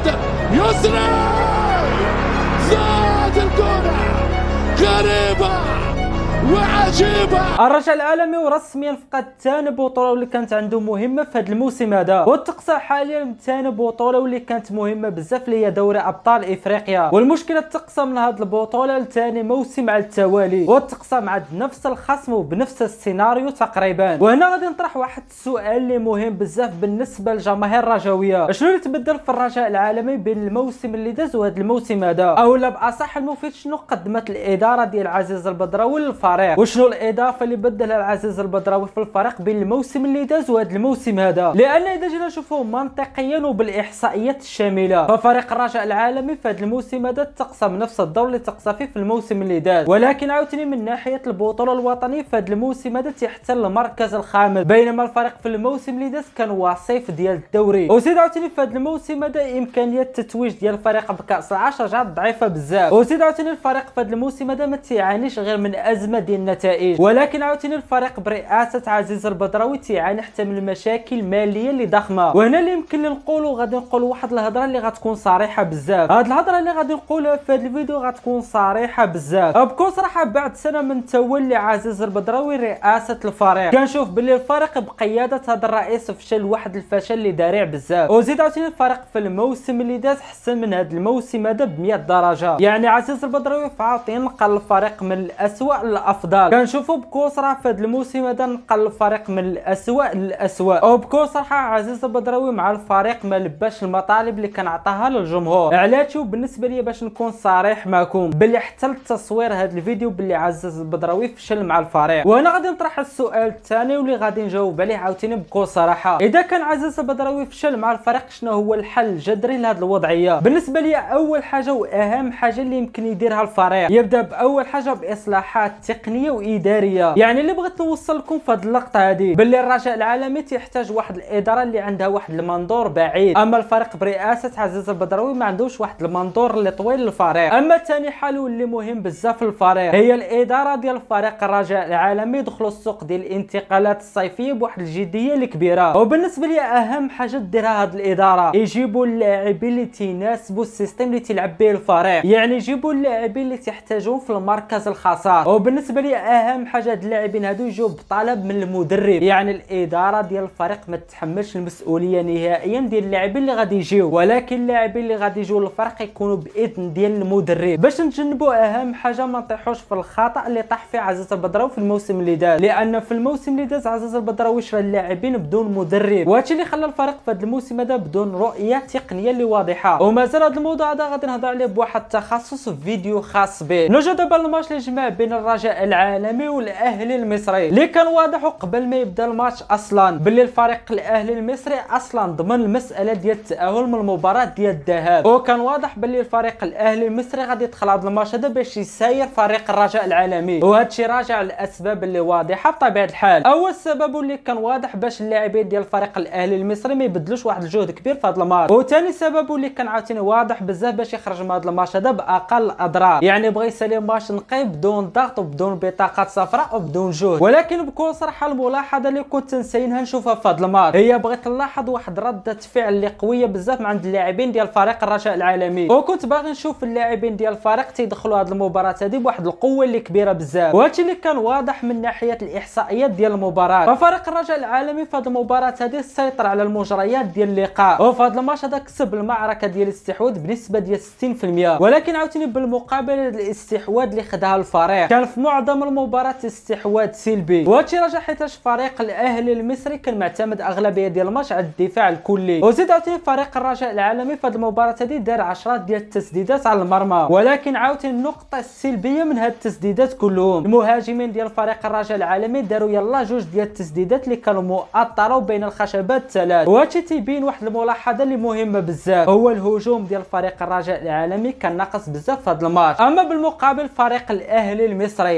جدا. يسري زاد الكرة غريبة وعجيبة. الرجاء العالمي ورسميا فقد ثاني بطوله واللي كانت عنده مهمه في هذا الموسم هذا، والتقصى حاليا ثاني بطوله واللي كانت مهمه بزاف اللي هي دوري ابطال افريقيا. والمشكله التقصى من هذه البطوله لثاني موسم على التوالي، والتقصى مع نفس الخصم وبنفس السيناريو تقريبا. وهنا غادي نطرح واحد السؤال اللي مهم بزاف بالنسبه للجماهير الرجاويه: شنو اللي تبدل في الرجاء العالمي بين الموسم اللي داز وهذا الموسم هذا؟ اولا باصح المفيد شنو قدمت الاداره ديال عزيز البدراوي للفريق، وشنو الاضافه اللي بدلها العزيز البدراوي في الفريق بين الموسم اللي داز وهذا الموسم هذا؟ لان اذا جينا نشوفوه منطقيا وبالاحصائيات الشامله ففريق الرجاء العالمي في هذا الموسم هذا تقسم نفس الدور اللي تقسى فيه في الموسم اللي داز، ولكن عاوتاني من ناحيه البطوله الوطنيه في هذا الموسم هذا تيحتل المركز الخامس، بينما الفريق في الموسم اللي داز كان وصيف ديال الدوري. وزيد عاوتاني في هذا الموسم هذا امكانيات التتويج ديال الفريق بكاس العشر رجعت ضعيفه بزاف. وزيد عاوتاني الفريق في هذا الموسم هذا ما تيعانيش غير من ازمه ديال النتائج، ولكن عاوتاني الفريق برئاسه عزيز البدراوي تيعاني حتى من المشاكل الماليه اللي ضخمه. وهنا اللي يمكن لي نقولوا غادي نقولوا واحد الهضره اللي غتكون صريحه بزاف. هاد الهضره اللي غادي نقولها في هذا الفيديو غتكون صريحه بزاف. بكل صراحه بعد سنه من تولي عزيز البدراوي رئاسه الفريق كنشوف باللي الفريق بقياده هذا الرئيس فشل واحد الفشل اللي ذريع بزاف. وزيد عاوتاني الفريق في الموسم اللي داز حسن من هذا الموسم هذا ب 100 درجه، يعني عزيز البدراوي فعاطين نقل الفريق من الاسوء للافضل. كنشوفوا بكل صراحه في هذا الموسم هذا نقل الفريق من الاسوء للاسوء، وبكل صراحه عزيز البدراوي مع الفريق ما لباش المطالب اللي كان عطاها للجمهور. علاش؟ بالنسبه لي باش نكون صريح معكم باللي حتى التصوير هذا الفيديو باللي عزيز البدراوي فشل مع الفريق. وانا غادي نطرح السؤال الثاني واللي غادي نجاوب عليه عاوتاني بكل صراحه: اذا كان عزيز البدراوي فشل مع الفريق شنو هو الحل الجذري لهذه الوضعيه؟ بالنسبه لي اول حاجه واهم حاجه اللي يمكن يديرها الفريق يبدا باول حاجه باصلاحات تقنيه واداريه. يعني اللي بغيت نوصل لكم في هذه اللقطه هذه باللي الرجاء العالمي تحتاج واحد الاداره اللي عندها واحد المنظور بعيد، اما الفريق برئاسه عزيز البدراوي ما عندوش واحد المنظور اللي طويل للفريق. اما ثاني حل واللي مهم بزاف للفريق هي الاداره ديال فريق الرجاء العالمي يدخلوا السوق ديال الانتقالات الصيفيه بواحد الجديه اللي كبيره. وبالنسبه لي اهم حاجه ديرها هذه الاداره يجيبوا اللاعبين اللي تيناسبوا السيستم اللي تيلعب به الفريق، يعني يجيبوا اللاعبين اللي تحتاجون في المركز الخاص. وبالنسبه لي اهم حاجه هاد اللاعبين هادو يجوا بطلب من المدرب، يعني الاداره ديال الفريق ما تتحملش المسؤوليه نهائيا ديال اللاعبين اللي غادي يجيو، ولكن اللاعبين اللي غادي يجيو للفريق يكونوا باذن ديال المدرب باش نتجنبوا اهم حاجه ما نطيحوش في الخطا اللي طاح فيه عزيز البدراوي في الموسم اللي داز. لان في الموسم اللي داز عزيز البدراوي شرى اللاعبين بدون مدرب، وهادشي اللي خلى الفريق في هذا الموسم هذا بدون رؤيه تقنيه اللي واضحه. ومازال هذا الموضوع هذا غادي نهضر عليه بواحد التخصص في فيديو خاص به. نرجع دابا للماتش اللي جمع بين الرجاء العالمي والاهلي المصري اللي كان واضح قبل ما يبدا الماتش اصلا باللي الفريق الاهلي المصري اصلا ضمن المساله ديال التاهل من المباراه ديال الذهاب، وكان واضح باللي الفريق الاهلي المصري غادي يدخل هذا الماتش هذا باش يساير فريق الرجاء العالمي. وهذا الشيء راجع للاسباب اللي واضحه بطبيعه الحال. اول سبب اللي كان واضح باش اللاعبين ديال الفريق الاهلي المصري ما يبذلوش واحد الجهد كبير في هذا الماتش، وثاني سبب اللي كان عاوتاني واضح بزاف باش يخرج من هذا الماتش هذا باقل اضرار، يعني بغى يسالي ماتش نقي بدون ضغط وبدون بطاقات صفراء وبدون جهد. ولكن بكل صراحه الملاحظه اللي كنت نسينها نشوفها في هذا الماتش هي بغيت نلاحظ واحد رده فعل اللي قويه بزاف من عند اللاعبين ديال فريق الرجاء العالمي، وكنت باغي نشوف اللاعبين ديال الفريق تيدخلوا هذه المباراه هذه بواحد القوه اللي كبيره بزاف، وهادشي اللي كان واضح من ناحيه الاحصائيات ديال المباراه. ففريق الرجاء العالمي في هذه المباراه هذه سيطر على المجريات ديال اللقاء، وفي هذا الماتش هذا كسب المعركه ديال الاستحواذ بنسبه ديال 60%. ولكن عاوتاني بالمقابل الاستحواذ اللي خداها الفريق كان في معظم المباراه استحواذ سلبي، وهادشي رجع حيتاش فريق الاهلي المصري كان معتمد اغلبيه ديال الماتش على الدفاع الكلي. وزيد عاوتاني فريق الرجاء العالمي في هذه المباراه هذه دار عشرات ديال التسديدات على المرمى، ولكن عاوتاني النقطه السلبيه من هاد التسديدات كلهم المهاجمين ديال فريق الرجاء العالمي داروا يلا جوج ديال التسديدات اللي كانوا مؤطره بين الخشبات الثلاث. وهادشي تيبين واحد الملاحظه اللي مهمه بزاف هو الهجوم ديال فريق الرجاء العالمي كان ناقص بزاف في هذا الماتش. اما بالمقابل فريق الاهلي المصري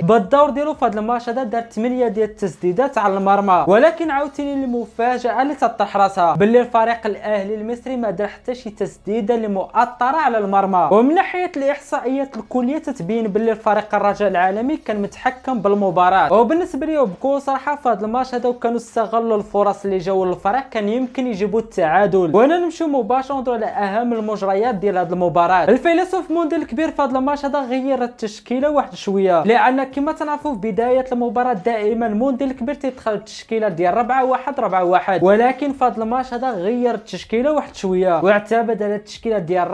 بالدور ديالو في هذا الماتش هذا دار 8 ديال التسديدات على المرمى، ولكن عاوتاني المفاجاه اللي تطرح راسها باللي الفريق الاهلي المصري ما دار حتى شي تسديده اللي مؤطره على المرمى. ومن ناحيه الاحصائيات الكليه تتبين باللي الفريق الرجاء العالمي كان متحكم بالمباراه، وبالنسبه لي بكل صراحه في هذا الماتش هذا وكانوا استغلوا الفرص اللي جاوا للفريق كان يمكن يجيبوا التعادل. وانا نمشيو مباشره على اهم المجريات ديال هذه المباراه. الفيلسوف موندي الكبير في هذا الماتش هذا غير التشكيله واحد شويه، لان كما تنعرفوا في بدايه المباراه دائما موندي الكبير تيدخل التشكيله ديال 4-1-4-1، ولكن في هذا الماتش هذا غير التشكيله واحد شويه واعتمد على التشكيله ديال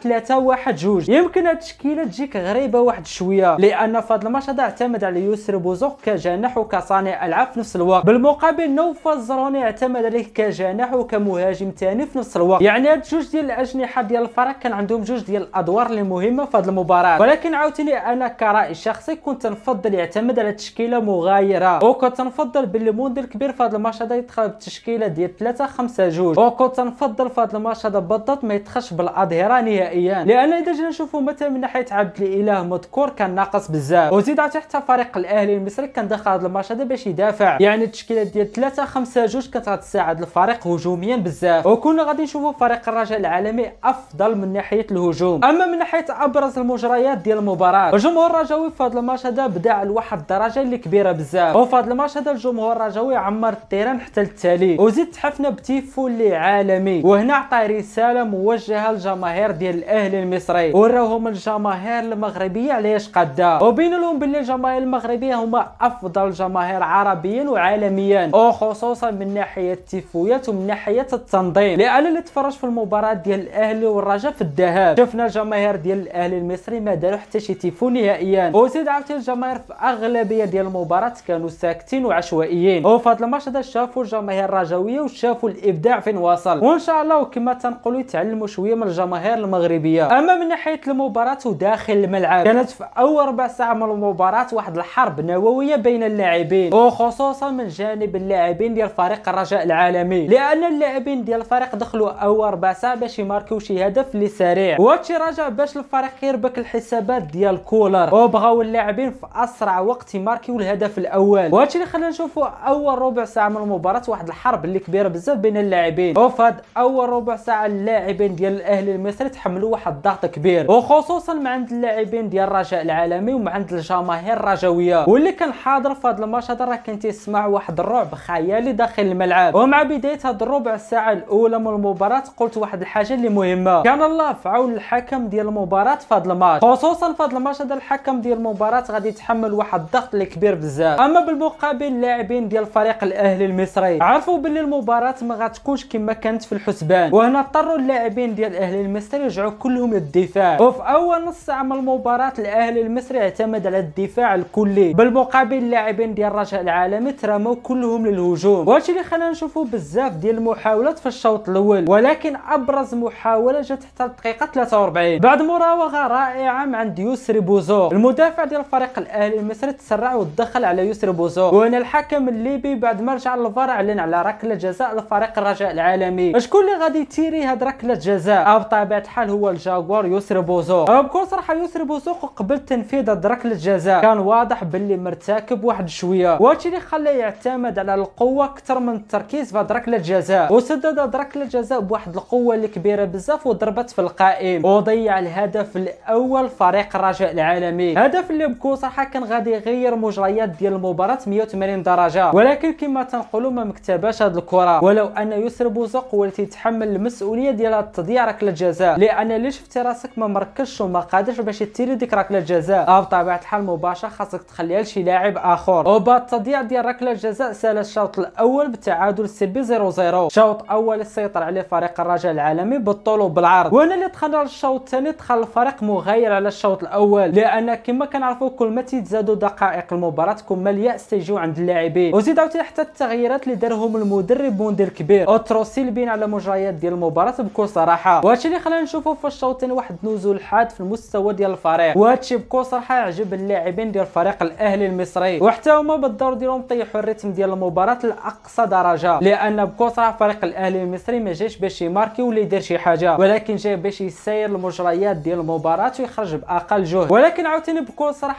4-3-1-2. يمكن هذه التشكيله تجيك غريبه واحد شويه، لان في هذا الماتش هذا اعتمد على يسري بوزوق كجناح وكصانع العاب في نفس الوقت، بالمقابل نوفل الزروني اعتمد عليه كجناح وكمهاجم ثاني في نفس الوقت. يعني هاد جوج ديال الاجنحه ديال الفريق كان عندهم جوج ديال الادوار اللي مهمه في هذه المباراه، ولكن عاوتاني انا كراي شخصي كنت نفضل يعتمد على تشكيله مغايره، وكنت نفضل باللي موندي الكبير في هذا الماتش هذا يدخل بالتشكيله ديال 3-5-2، وكنت نفضل في هذا الماتش هذا بالضبط ما يدخلش بالاظهره نهائيا، لان اذا جينا نشوفوا مثلا من ناحيه عبد الاله مذكور كان ناقص بزاف، وزيد حتى فريق الاهلي المصري كان داخل هذا الماتش هذا باش يدافع، يعني التشكيله ديال 3-5-2 كانت غتساعد الفريق هجوميا بزاف، وكنا غادي نشوفوا فريق الرجاء العالمي افضل من ناحيه الهجوم. اما من ناحيه ابرز المجريات ديال المباراه، الجمهور الرجاوي في هذا الماتش هذا بدا لواحد الدرجه اللي كبيره بزاف، وفي هذا الماتش هذا الجمهور الرجاوي عمر التيران حتى للتالي، وزيد تحفنا بتيفو اللي عالمي، وهنا عطى رساله موجهه للجماهير ديال الاهلي المصري، وراهم الجماهير المغربيه علاش قاده، وبين لهم باللي الجماهير المغربيه هما افضل جماهير عربيا وعالميا، وخصوصا من ناحيه التيفويات ومن ناحيه التنظيم، لان اللي تفرج في المباراه ديال الاهلي والرجاء في الذهاب شفنا الجماهير ديال الاهلي المصري ما داروا حتى شي تيفو نهائيا، وزيد عاوتاني الجماهير في اغلبيه ديال المباراه كانوا ساكتين وعشوائيين، وفي هذا الماتش هذا شافوا الجماهير الرجاويه وشافوا الابداع فين وصل، وان شاء الله وكما تنقولوا يتعلموا شويه من الجماهير المغربيه. اما من ناحيه المباراه وداخل الملعب كانت في اول ربع ساعه من المباراه واحد الحرب نوويه بين اللاعبين، وخصوصا من جانب اللاعبين ديال فريق الرجاء العالمي، لان اللاعبين ديال الفريق دخلوا اول ربع ساعه باش يماركيو شي هدف اللي سريع، وهادشي رجع باش الفريق يربك الحسابات ديال كولر، وبغاو اللاعبين في اسرع وقت يماركيو الهدف الاول، وهادشي اللي خلانا نشوفوا اول ربع ساعه من المباراه واحد الحرب اللي كبيره بزاف بين اللاعبين، وفي هاد اول ربع ساعه اللاعبين ديال الاهلي المصري تحملوا واحد الضغط كبير، وخصوصا من عند اللاعبين ديال الرجاء العالمي ومن عند الجماهير الرجاويه، واللي كان حاضر في هذا الماتش هذا راه كان تيسمع واحد الرعب خيالي داخل الملعب. ومع بدايه هاد الربع ساعه الاولى من المباراه قلت واحد الحاجه اللي مهمه، كان الله في عون الحكم ديال المباراه في هذا الماتش، خصوصا في هذا الماتش هذا الحكم ديال المباراه غادي يتحمل واحد الضغط اللي كبير بزاف. اما بالمقابل اللاعبين ديال فريق الاهلي المصري عرفوا باللي المباراه ما غاتكونش كما كانت في الحسبان، وهنا اضطروا اللاعبين ديال الاهلي المصري يرجعوا كلهم للدفاع، وفي اول نص ساعه من المباراه الاهلي المصري اعتمد على الدفاع الكلي، بالمقابل اللاعبين ديال الرجاء العالمي ترموا كلهم للهجوم، وهادشي اللي خلانا نشوفوا بزاف ديال المحاولات في الشوط الاول، ولكن ابرز محاوله جات حتى الدقيقه 43 بعد مراوغه رائعه من عند يسري بوزوق، المدافع ديال فريق الاهلي المصري تسرع ودخل على يسري بوزوق، وهنا الحكم الليبي بعد ما رجع للفار اعلن على ركله جزاء لفريق الرجاء العالمي. شكون اللي غادي يتيري هاد ركله جزاء؟ بطبيعه الحال هو الجاكوار يسري بوزوق. بكل صراحه يسري بوزوق قبل تنفيذ هاد ركله الجزاء كان واضح باللي مرتكب واحد شويه، وهادشي اللي خلاه يعتمد على القوه اكثر من التركيز في هاد ركله الجزاء، وسدد هاد ركله الجزاء بواحد القوه اللي كبيره بزاف وضربت في القائم، وضيع الهدف الاول فريق الرجاء العالمي، هدف اللي بكل صراحه كان غادي يغير مجريات ديال المباراه 180 درجه، ولكن كما تنقولوا ما مكتباش هاد الكره، ولو ان يسري بوزوق هو اللي تيتحمل المسؤوليه ديال تضييع ركله الجزاء، لان اللي شفتي راسك ما مركزش وما قادرش باش تيري ديك ركله الجزاء بطبيعه الحال مباشره خاصك تخليها لشي لاعب اخر، وبعد التضييع ديال ركله الجزاء سال الشوط الاول بالتعادل السلبي 0-0. شوط اول سيطر عليه فريق الرجاء العالمي بالطول وبالعرض، وهنا اللي دخلنا للشوط الثاني دخل الفريق مغاير على الشوط الاول، لان كما كنعرفوا كل ما تيتزادوا دقائق المباراه كل ما الياس تيجيو عند اللاعبين، وزيد عاوتاني حتى التغييرات اللي دارهم المدرب موندي الكبير اوترو سلبيين على مجريات ديال المباراه بكل صراحه، وهادشي اللي خلانا نشوفوا في الشوط الثاني واحد نزول حاد في المستوى ديال الفريق، وهادشي بكل صراحه عجب اللاعبين ديال فريق الاهلي المصري، وحتى هما بالدور ديالهم طيحوا الريتم ديال المباراه لاقصى درجه، لان بكل صراحه فريق الاهلي المصري ما جاش باش يماركي ولا يدير شي حاجه، ولكن جاي باش يسير المجريات ديال المباراه ويخرج باقل جهد، ولكن عاوتاني بكل صراحه في الدقيقه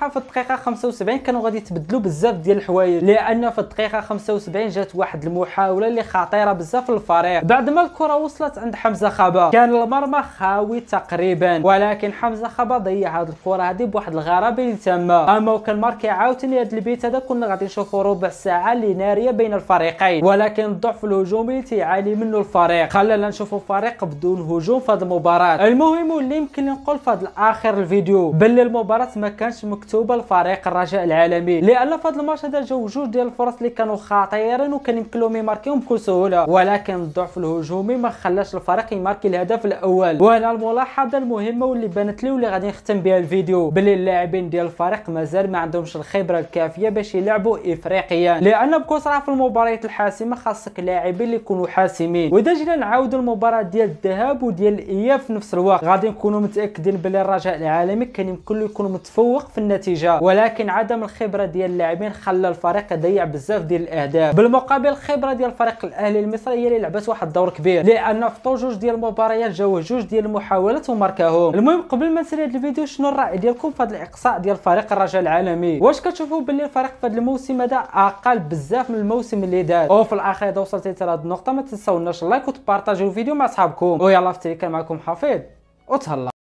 الدقيقه 75 كانوا غادي يتبدلوا بزاف ديال الحوايج، لان في الدقيقه 75 جات واحد المحاوله اللي خطيره بزاف للفريق. بعد ما الكره وصلت عند حمزه خبا كان المرمى خاوي تقريبا، ولكن حمزه خبا ضيع هذه الكره هذه بواحد الغرابه اللي تامه. اما وكان ماركي عاوتاني هذا البيت هذا كنا غادي نشوفوا ربع ساعه اللي ناريه بين الفريقين، ولكن الضعف الهجومي اللي تيعاني منه الفريق خلانا نشوفوا فريق بدون هجوم في هذه المباراه. المهم واللي يمكن نقول في هذا اخر الفيديو باللي المباراه ما كانش مكتوبه لفريق الرجاء العالمي، لان في هذا الماتش هذا جاو جوج ديال الفرص اللي كانوا خطيرين وكان يمكن لهم يماركيهم بكل سهوله، ولكن الضعف الهجومي ما خلاش الفريق يماركي الهدف الاول. وهنا الملاحظه المهمه واللي بانت لي واللي غادي نختم بها الفيديو باللي اللاعبين ديال الفريق مازال ما عندهمش الخبره الكافيه باش يلعبوا افريقيا، لان بكل صراحه في المباريات الحاسمه خاصك لاعبين اللي يكونوا حاسمين. واذا جينا نعاودوا المباراه ديال الذهاب وديال الاياب في نفس الوقت غادي نكونوا متاكدين بلي الرجاء العالمي كان يمكن له يكون متفوق في النتيجه، ولكن عدم الخبره ديال اللاعبين خلى الفريق يضيع بزاف ديال الاهداف. بالمقابل الخبره ديال الفريق الاهلي المصري هي اللي لعبت واحد الدور كبير، لان في طول جوج ديال المباريات جاوه جوج ديال المحاولات وماركاهم. المهم قبل ما نسالي هذا الفيديو شنو الراي ديالكم في هذا الاقصاء ديال فريق الرجاء العالمي؟ واش كتشوفوا باللي الفريق في هذا الموسم هذا اقل بزاف من الموسم اللي دار؟ وفي الاخير اذا وصلتي حتى لهاد النقطه ما تنساوناش اللايك وتبارطاجيو الفيديو مع اصحابكم. ويلا فتي كان معكم حفيظ وتهلا.